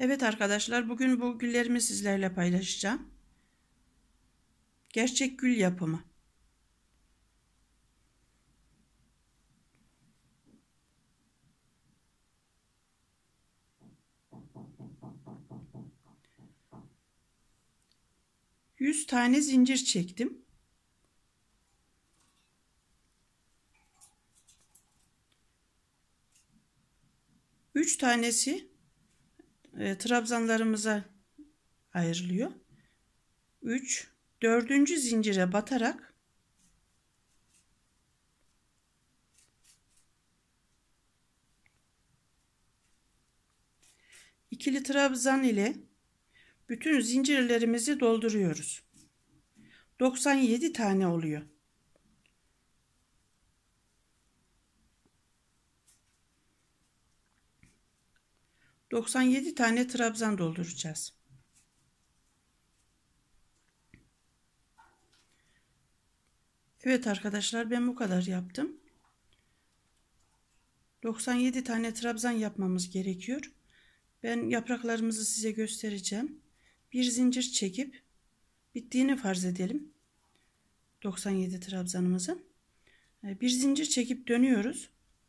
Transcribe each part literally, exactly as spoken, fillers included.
Evet arkadaşlar, bugün bu güllerimi sizlerle paylaşacağım. Gerçek gül yapımı. yüz tane zincir çektim. üç tanesi e, trabzanlarımıza ayrılıyor. üç, dördüncü zincire batarak ikili trabzan ile bütün zincirlerimizi dolduruyoruz. doksan yedi tane oluyor. doksan yedi tane trabzan dolduracağız. Evet arkadaşlar, ben bu kadar yaptım. doksan yedi tane trabzan yapmamız gerekiyor. Ben yapraklarımızı size göstereceğim. Bir zincir çekip bittiğini farz edelim. doksan yedi trabzanımızın. Bir zincir çekip dönüyoruz.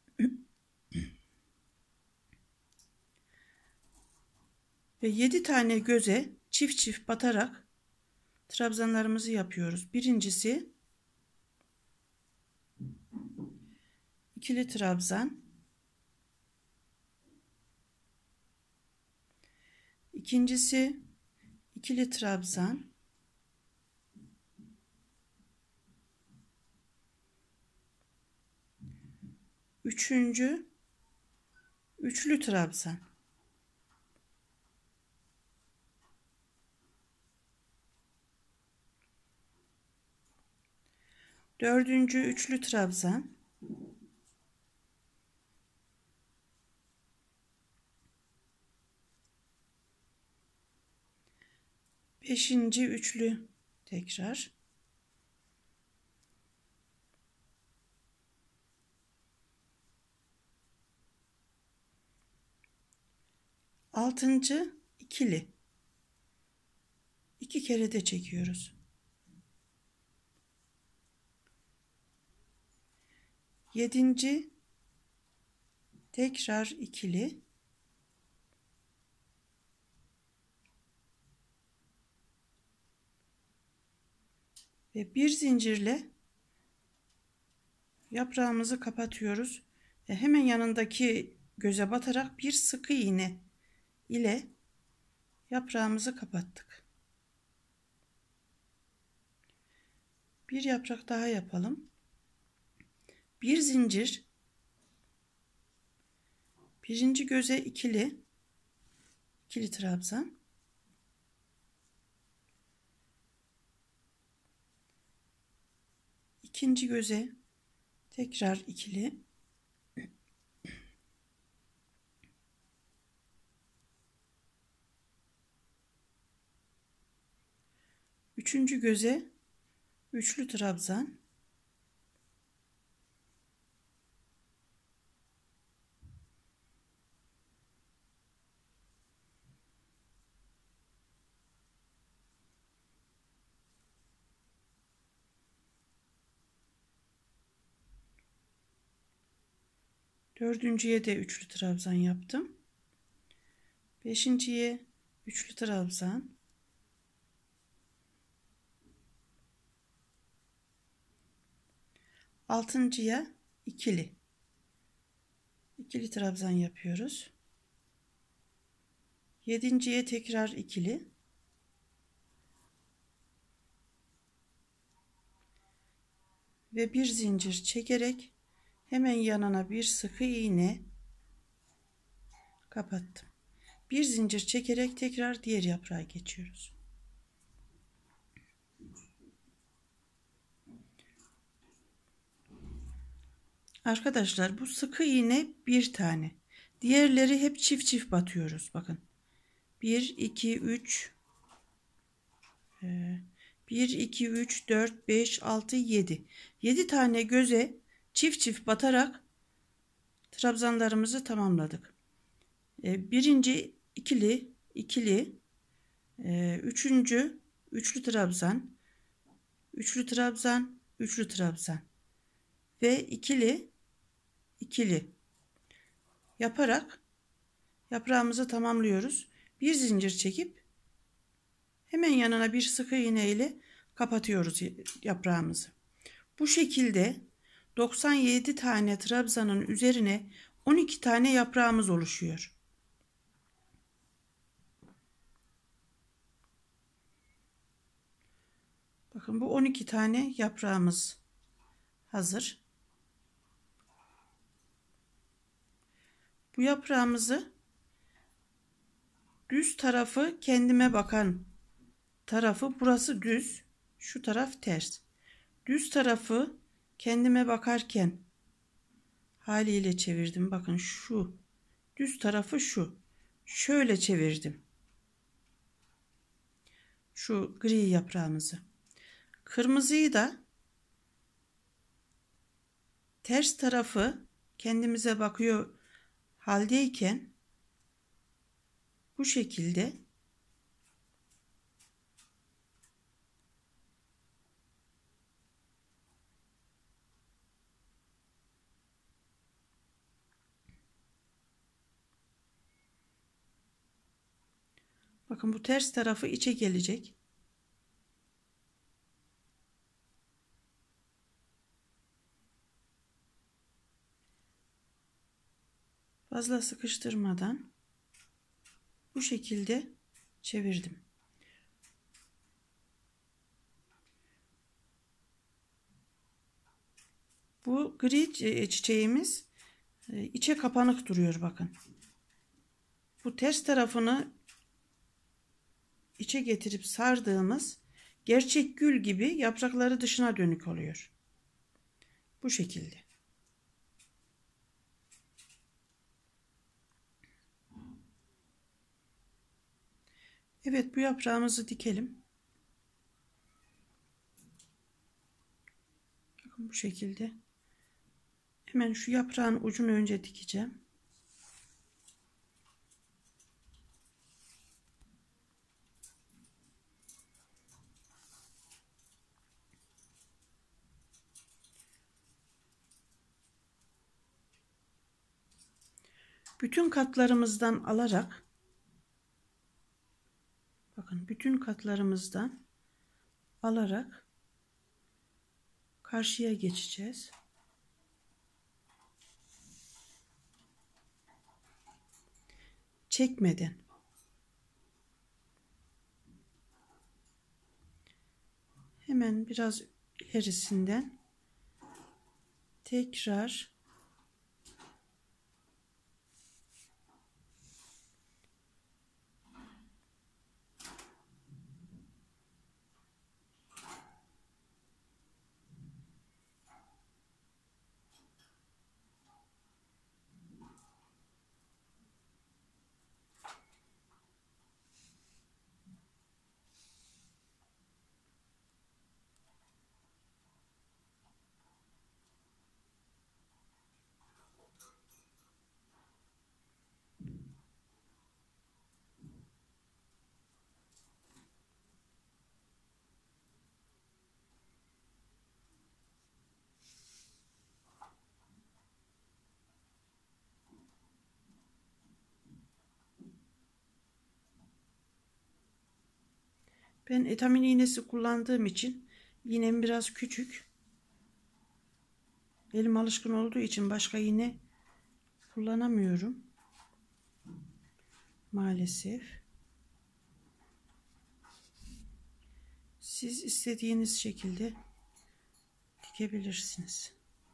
Ve yedi tane göze çift çift batarak trabzanlarımızı yapıyoruz. Birincisi ikili trabzan. İkincisi ikili trabzan. Üçüncü üçlü trabzan. Dördüncü üçlü trabzan. Beşinci üçlü tekrar. Altıncı ikili. İki kere de çekiyoruz. Yedinci tekrar ikili. Ve bir zincirle yaprağımızı kapatıyoruz. Ve hemen yanındaki göze batarak bir sık iğne ile yaprağımızı kapattık. Bir yaprak daha yapalım. Bir zincir, birinci göze ikili, ikili trabzan, ikinci göze tekrar ikili, üçüncü göze üçlü trabzan, dördüncüye de üçlü trabzan yaptım. Beşinciye üçlü trabzan. Altıncıya ikili. İkili trabzan yapıyoruz. Yedinciye tekrar ikili. Ve bir zincir çekerek hemen yanına bir sık iğne kapattım. Bir zincir çekerek tekrar diğer yaprağa geçiyoruz. Arkadaşlar, bu sık iğne bir tane. Diğerleri hep çift çift batıyoruz. Bakın. bir, iki, üç, bir, iki, üç, dört, beş, altı, yedi. yedi tane göze çift çift batarak trabzanlarımızı tamamladık. Birinci ikili ikili, e, üçüncü, üçlü trabzan, üçlü trabzan, üçlü trabzan ve ikili, ikili yaparak yaprağımızı tamamlıyoruz. Bir zincir çekip hemen yanına bir sık iğne ile kapatıyoruz yaprağımızı. Bu şekilde doksan yedi tane trabzanın üzerine on iki tane yaprağımız oluşuyor. Bakın bu on iki tane yaprağımız hazır. Bu yaprağımızı düz tarafı kendime bakan tarafı, burası düz, şu taraf ters. Düz tarafı kendime bakarken haliyle çevirdim. Bakın şu düz tarafı şu. Şöyle çevirdim. Şu gri yaprağımızı. Kırmızıyı da ters tarafı kendimize bakıyor haldeyken bu şekilde bakın bu ters tarafı içe gelecek. Fazla sıkıştırmadan bu şekilde çevirdim. Bu gri çiçeğimiz içe kapanık duruyor bakın. Bu ters tarafını içe getirip sardığımız gerçek gül gibi yaprakları dışına dönük oluyor. Bu şekilde. Evet, bu yaprağımızı dikelim. Bakın bu şekilde. Hemen şu yaprağın ucunu önce dikeceğim. Bütün katlarımızdan alarak bakın bütün katlarımızdan alarak karşıya geçeceğiz. Çekmeden. Hemen biraz ilerisinden tekrar ben etamin iğnesi kullandığım için iğnem biraz küçük. Elim alışkın olduğu için başka iğne kullanamıyorum. Maalesef. Siz istediğiniz şekilde dikebilirsiniz.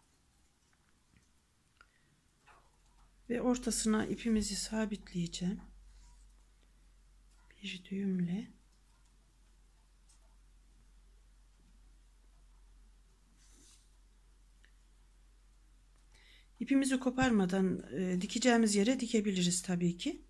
Ve ortasına ipimizi sabitleyeceğim. Bir düğümle. İpimizi koparmadan e, dikeceğimiz yere dikebiliriz tabii ki.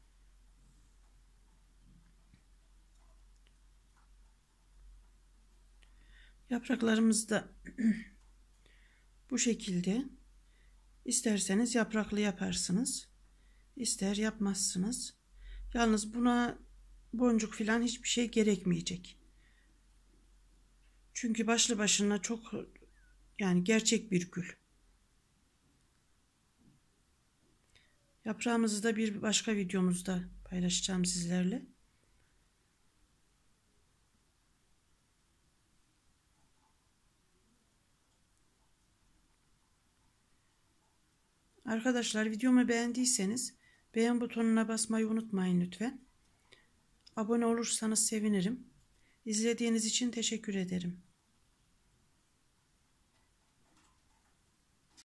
Yapraklarımız da bu şekilde. İsterseniz yapraklı yaparsınız. İster yapmazsınız. Yalnız buna boncuk falan hiçbir şey gerekmeyecek. Çünkü başlı başına çok yani gerçek bir gül. Yaprağımızı da bir başka videomuzda paylaşacağım sizlerle. Arkadaşlar videomu beğendiyseniz beğen butonuna basmayı unutmayın lütfen. Abone olursanız sevinirim. İzlediğiniz için teşekkür ederim.